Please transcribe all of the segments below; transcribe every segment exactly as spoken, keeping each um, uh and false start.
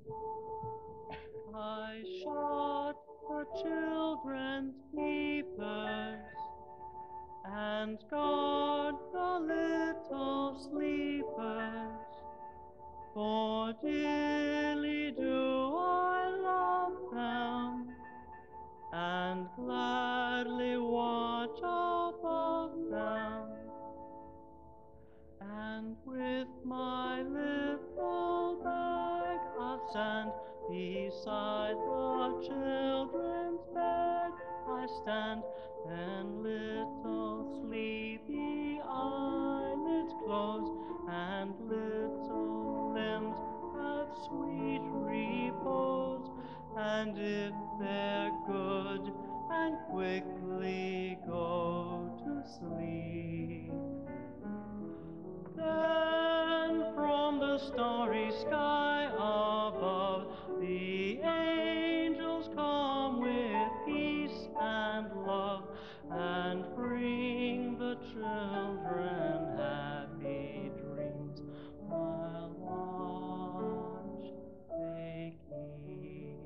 I shut the children's peepers and guard the little sleepers, for dearly do I love them, and gladly watch above them. And with my little bag of sand beside the children's bed I stand, and little sleepy eyelids close, and little limbs have sweet repose. And if they're good, and quickly go to sleep, then from the starry sky above, the angels come with peace and love, and bring the children happy dreams, while watch they keep.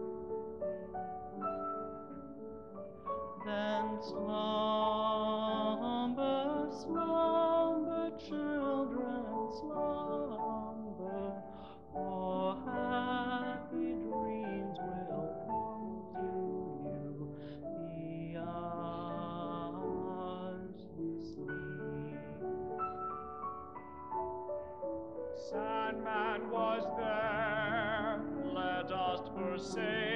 Then slumber, slumber, children, slumber, for happy dreams will come to you, the hours you sleep. Sandman was there, let us forsake